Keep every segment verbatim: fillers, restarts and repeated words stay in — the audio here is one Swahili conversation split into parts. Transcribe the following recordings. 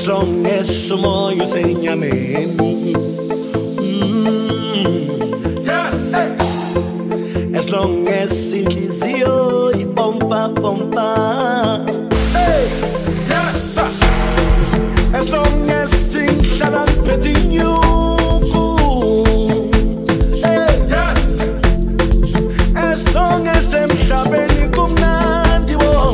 long as umoya usenyameni. Mm. Yes. Hey. As long as inhliziyo ipompa pompa. Hey. Yes. As long as inhlala ngiphethe inyuku. Hey. Yes. As long as emhlabeni kumnandi wo.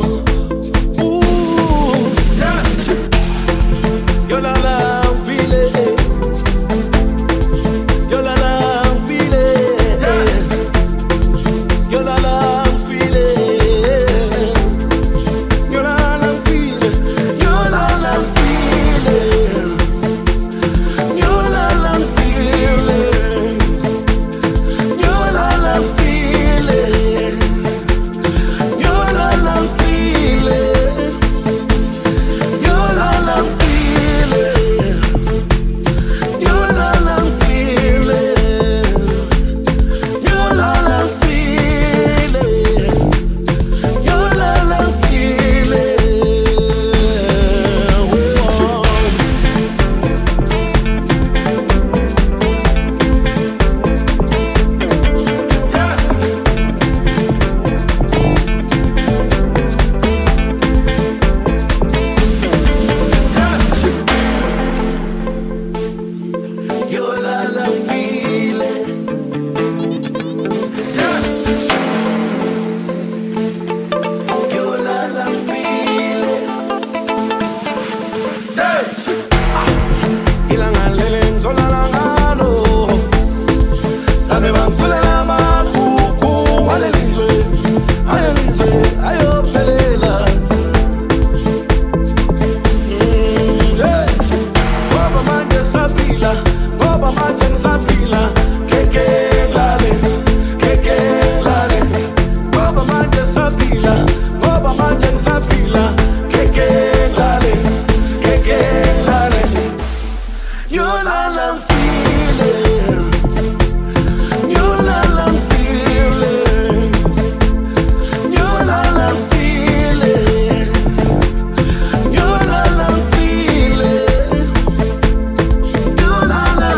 Ooh. Yes. Ngiyolala ngifike. Ngiyolala ngifike. Yes. Ngiyolala ngifike. Ngiyolala ngifike. Ngiyolala ngifike. Ngiyolala ngifike. Ngiyolala ngifike. Ngiyolala ngifike. Ngiyolala ngifile. Ngiyolala ngifile. Ngiyolala ngifile. Ngiyolala ngifile. Ngiyolala ngifile. Yes. Ngiyolala ngifile. Yes. Ilanga lele ngizolala ngalo. Sabe bangiphulela amagugu waleli ngizwe. Aleli ngizwe ayophelela. Mm, yes. Ngoba manje saphila, ngoba manje ngisaphila. Keke ngilale, keke ngilale. Ngoba manje saphila, ngoba manje ngisaphila. Keke ngilale, keke ngilale. Ngiyolala ngifile. Ngiyolala ngifile. Ngiyolala ngifile. Ngiyolala ngifile. Ngiyolala.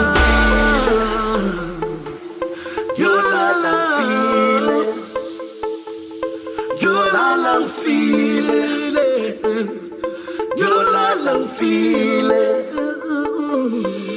Ngiyolala ngifile. Ngiyolala ngifile. Ngiyolala ngifile.